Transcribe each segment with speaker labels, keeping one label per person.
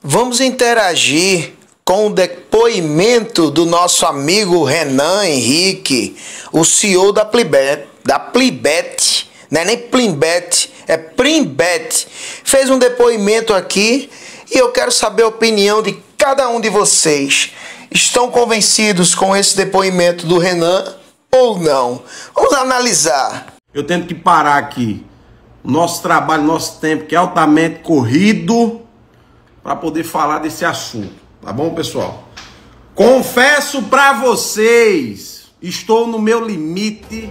Speaker 1: Vamos interagir com o depoimento do nosso amigo Renan Henrique, o CEO da Plimbet, não é nem Plimbet, é Primbet. Fez um depoimento aqui e eu quero saber a opinião de cada um de vocês. Estão convencidos com esse depoimento do Renan ou não? Vamos analisar.
Speaker 2: Eu tento que parar aqui o nosso trabalho, nosso tempo, que é altamente corrido, para poder falar desse assunto, tá bom, pessoal? Confesso para vocês, estou no meu limite.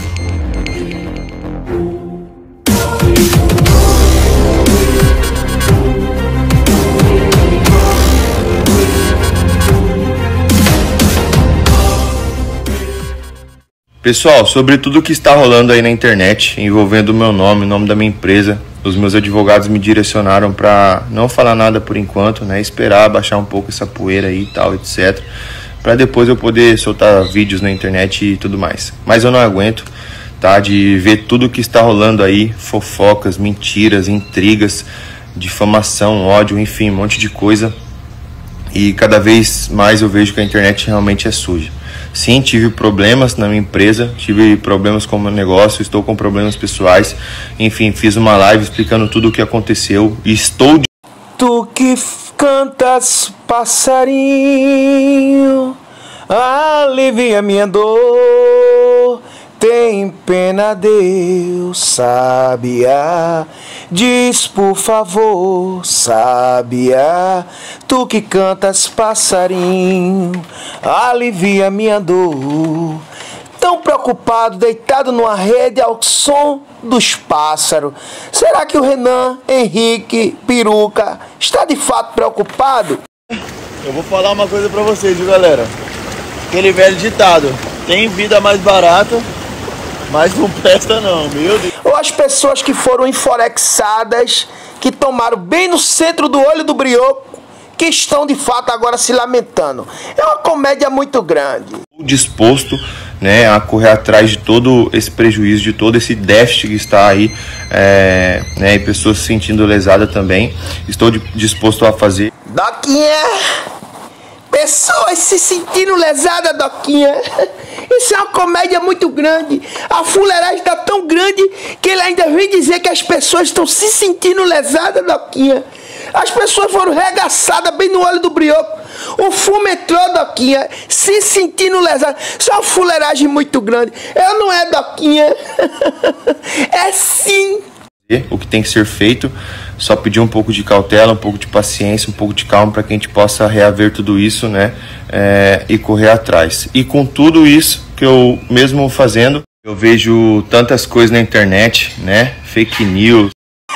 Speaker 3: Pessoal, sobre tudo que está rolando aí na internet, envolvendo o meu nome, o nome da minha empresa, os meus advogados me direcionaram para não falar nada por enquanto, né? Esperar baixar um pouco essa poeira aí e tal, etc. Para depois eu poder soltar vídeos na internet e tudo mais. Mas eu não aguento, tá? De ver tudo que está rolando aí, fofocas, mentiras, intrigas, difamação, ódio, enfim, um monte de coisa. E cada vez mais eu vejo que a internet realmente é suja. Sim, tive problemas na minha empresa, tive problemas com o meu negócio, estou com problemas pessoais. Enfim, fiz uma live explicando tudo o que aconteceu e estou...
Speaker 1: Tu que cantas, passarinho, alivia minha dor. Tem pena, Deus, sabia. Diz por favor, sabia. Tu que cantas, passarinho, alivia minha dor. Tão preocupado, deitado numa rede ao som dos pássaros. Será que o Renan Henrique Peruca está de fato preocupado?
Speaker 4: Eu vou falar uma coisa pra vocês, viu, galera? Aquele velho ditado: tem vida mais barata, mas não presta não, meu Deus.
Speaker 1: Ou as pessoas que foram enforexadas, que tomaram bem no centro do olho do brioco, que estão de fato agora se lamentando. É uma comédia muito grande.
Speaker 3: Disposto, né, a correr atrás de todo esse prejuízo, de todo esse déficit que está aí, né, e pessoas se sentindo lesadas também. Estou disposto a fazer.
Speaker 1: Doquinha, pessoas se sentindo lesadas, Doquinha. Isso é uma comédia muito grande. A fuleiragem está tão grande que ele ainda vem dizer que as pessoas estão se sentindo lesadas, Doquinha. As pessoas foram regaçadas bem no olho do brioco. O fumo entrou, Doquinha, se sentindo lesado. Isso é uma fuleiragem muito grande. Eu não é, Doquinha. É sim.
Speaker 3: O que tem que ser feito, só pedir um pouco de cautela, um pouco de paciência, um pouco de calma para que a gente possa reaver tudo isso, né? E correr atrás. E com tudo isso que eu mesmo fazendo, eu vejo tantas coisas na internet, né? Fake news.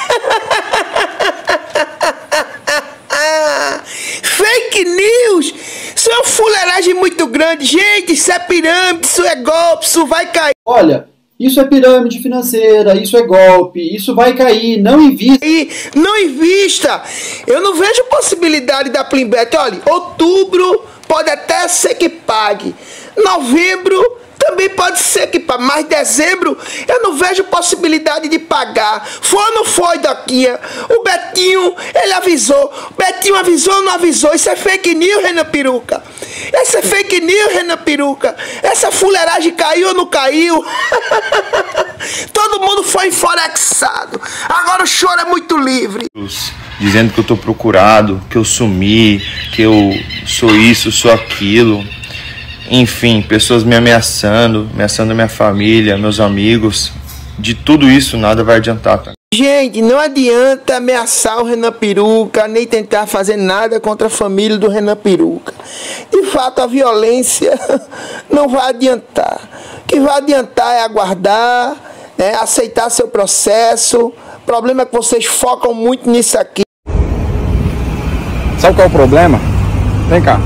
Speaker 1: Fake news! Isso é uma fuleiragem muito grande. Gente, isso é pirâmide, isso é golpe, isso vai cair.
Speaker 5: Olha, isso é pirâmide financeira, isso é golpe, isso vai cair, não invista.
Speaker 1: Não invista! Eu não vejo possibilidade da Plimbet. Olha, outubro pode até ser que pague. Novembro também pode ser que pague. Mas dezembro eu não vejo possibilidade de pagar. Foi ou não foi, Doquinha? O Betinho, ele avisou. O Betinho avisou ou não avisou? Isso é fake news, Renan Peruca. Isso é fake news, Renan Peruca. Essa fuleiragem caiu ou não caiu? Todo mundo foi enforexado. Agora o choro é muito livre.
Speaker 3: Dizendo que eu tô procurado, que eu sumi, que eu sou isso, sou aquilo. Enfim, pessoas me ameaçando a minha família, meus amigos. De tudo isso, nada vai adiantar, tá?
Speaker 1: Gente, não adianta ameaçar o Renan Peruca, nem tentar fazer nada contra a família do Renan Peruca. De fato, a violência não vai adiantar. O que vai adiantar é aguardar, né, aceitar seu processo. O problema é que vocês focam muito nisso aqui.
Speaker 6: Sabe qual é o problema? Vem cá.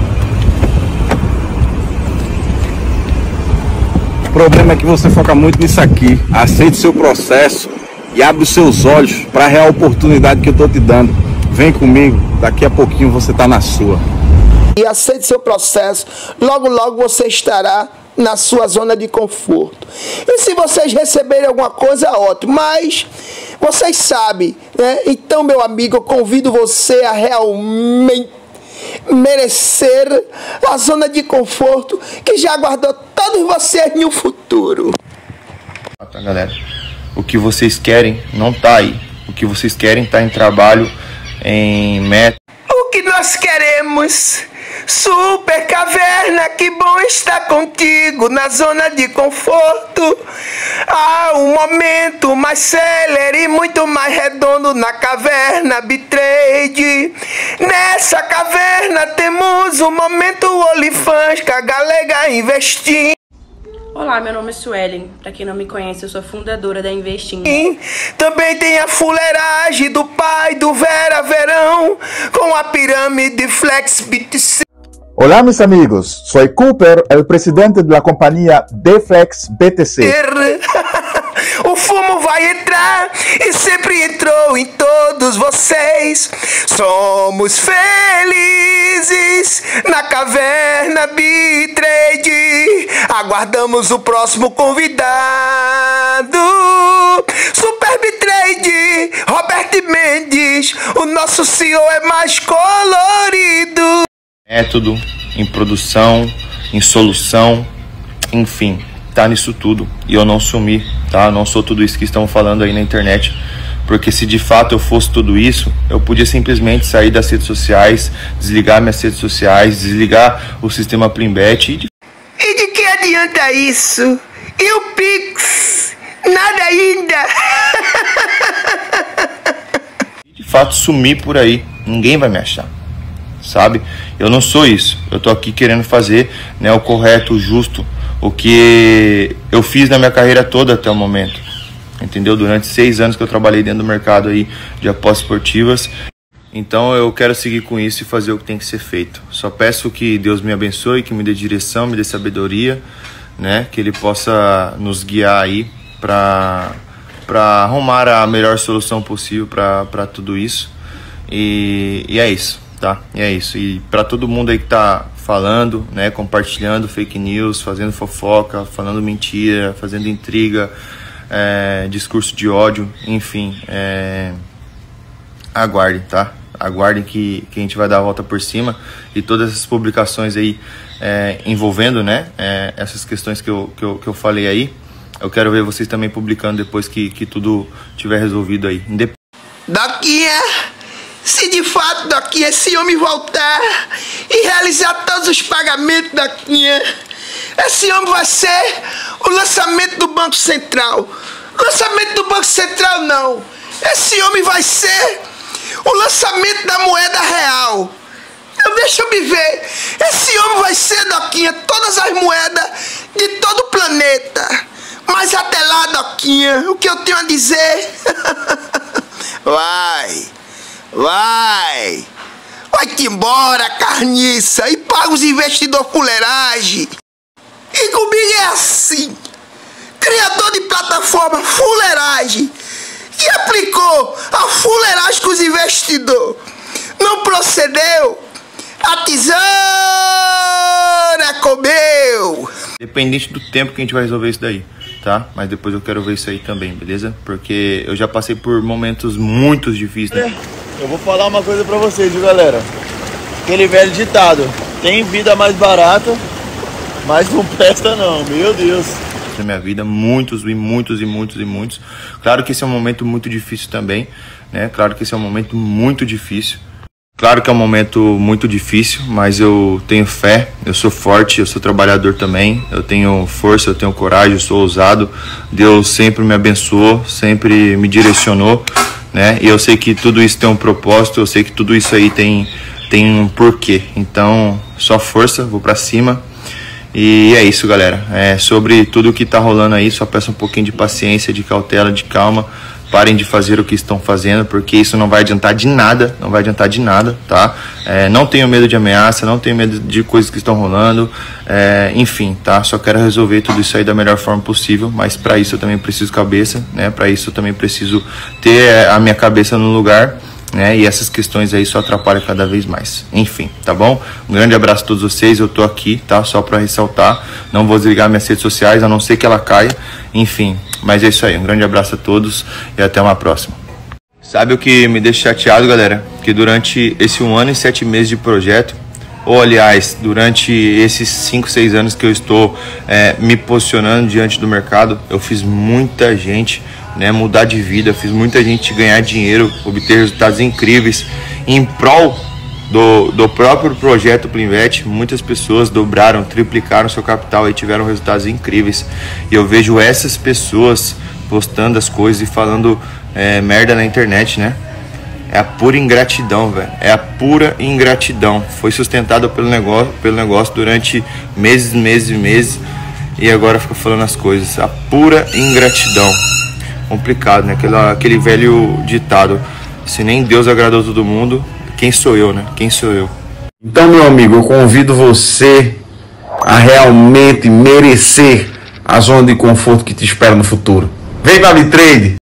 Speaker 6: O problema é que você foca muito nisso aqui. Aceite seu processo e abre os seus olhos para a real oportunidade que eu estou te dando. Vem comigo, daqui a pouquinho você está na sua.
Speaker 1: E aceite seu processo, logo logo você estará na sua zona de conforto. E se vocês receberem alguma coisa, ótimo, mas Vocês sabem, né? Então, meu amigo, eu convido você a realmente merecer a zona de conforto que já aguardou todos vocês no futuro.
Speaker 3: Tá, galera? O que vocês querem não tá aí. O que vocês querem tá em trabalho, em meta.
Speaker 1: O que nós queremos? Super caverna, que bom estar contigo na zona de conforto. Ah, um momento mais célere, muito mais redondo na caverna Bitrade. Nessa caverna temos um momento OnlyFans que a galega investindo.
Speaker 7: Olá, meu nome é Suelen. Pra quem não me conhece, eu sou fundadora da Investing.
Speaker 1: Também tem a fuleiragem do pai do Vera Verão com a pirâmide Flex BTC.
Speaker 8: Hola mis amigos, soy Cooper, el presidente de la compañía Deflex BTC.
Speaker 1: O fumo vai entrar e sempre entrou em todos vocês. Somos felizes na caverna Bitrade. Aguardamos o próximo convidado. Super Bitrade, Robert Mendes, o nosso CEO é mais colorido.
Speaker 3: Método, em produção, em solução, enfim, tá nisso tudo. E eu não sumi, tá? Eu não sou tudo isso que estão falando aí na internet. Porque se de fato eu fosse tudo isso, eu podia simplesmente sair das redes sociais, desligar minhas redes sociais, desligar o sistema Plimbet
Speaker 1: E de que adianta isso? E o Pix? Nada ainda.
Speaker 3: de fato sumir por aí. Ninguém vai me achar, sabe? Eu não sou isso. Eu tô aqui querendo fazer, né, o correto, o justo, o que eu fiz na minha carreira toda até o momento, entendeu? Durante 6 anos que eu trabalhei dentro do mercado aí de apostas esportivas. Então eu quero seguir com isso e fazer o que tem que ser feito. Só peço que Deus me abençoe, que me dê direção, me dê sabedoria, né? Que Ele possa nos guiar aí para arrumar a melhor solução possível para tudo isso. E é isso, tá? E é isso. E para todo mundo aí que tá falando, né, compartilhando fake news, fazendo fofoca, falando mentira, fazendo intriga, discurso de ódio, enfim, aguardem, tá? Aguardem que a gente vai dar a volta por cima. E todas essas publicações aí envolvendo, né, essas questões que eu falei aí, eu quero ver vocês também publicando depois que tudo tiver resolvido aí.
Speaker 1: Doquinha, se de fato, Doquinha, esse homem voltar e realizar todos os pagamentos, Doquinha, esse homem vai ser o lançamento do Banco Central. Lançamento do Banco Central não. Esse homem vai ser o lançamento da moeda real. Então deixa eu me ver. Esse homem vai ser, Doquinha, todas as moedas de todo o planeta. Mas até lá, Doquinha, o que eu tenho a dizer? Vai-te embora, carniça, e paga os investidores fuleiragem. E comigo é assim. Criador de plataforma fuleiragem. E aplicou a fuleiragem com os investidores. Não procedeu. A tesoura comeu.
Speaker 3: Independente do tempo que a gente vai resolver isso daí, tá? Mas depois eu quero ver isso aí também, beleza? Porque eu já passei por momentos muito difíceis, né?
Speaker 4: Eu vou falar uma coisa pra vocês, viu, galera? Aquele velho ditado: tem vida mais barata, mas não presta não, meu Deus.
Speaker 3: Na minha vida, muitos. Claro que esse é um momento muito difícil também, né? Claro que esse é um momento muito difícil. Claro que é um momento muito difícil, mas eu tenho fé, eu sou forte, eu sou trabalhador também, eu tenho força, eu tenho coragem, eu sou ousado. Deus sempre me abençoou, sempre me direcionou, né? E eu sei que tudo isso tem um propósito, eu sei que tudo isso aí tem um porquê. Então, só força, vou pra cima. E é isso, galera. Sobre tudo que tá rolando aí, só peço um pouquinho de paciência, de cautela, de calma. Parem de fazer o que estão fazendo, porque isso não vai adiantar de nada, tá? Não tenho medo de ameaça, não tenho medo de coisas que estão rolando, enfim, tá? Só quero resolver tudo isso aí da melhor forma possível, mas para isso eu também preciso cabeça, né? Para isso eu também preciso ter a minha cabeça no lugar né? E essas questões aí só atrapalham cada vez mais. Enfim, tá bom? Um grande abraço a todos vocês. Eu tô aqui, tá? Só para ressaltar. Não vou desligar minhas redes sociais, a não ser que ela caia. Enfim, mas é isso aí. Um grande abraço a todos e até uma próxima. Sabe o que me deixa chateado, galera? Que durante esse 1 ano e 7 meses de projeto, ou aliás, durante esses 5, 6 anos que eu estou me posicionando diante do mercado, eu fiz muita gente, né, mudar de vida, fiz muita gente ganhar dinheiro, obter resultados incríveis em prol do próprio projeto Plinvet. Muitas pessoas dobraram, triplicaram seu capital e tiveram resultados incríveis. E eu vejo essas pessoas postando as coisas e falando merda na internet, né? É a pura ingratidão, velho. É a pura ingratidão. Foi sustentado pelo negócio durante meses. E agora fica falando as coisas. A pura ingratidão. Complicado, né? Aquele velho ditado. Se nem Deus agradou todo mundo, quem sou eu, né? Quem sou eu?
Speaker 2: Então, meu amigo, eu convido você a realmente merecer a zona de conforto que te espera no futuro. Vem para a Bitrade!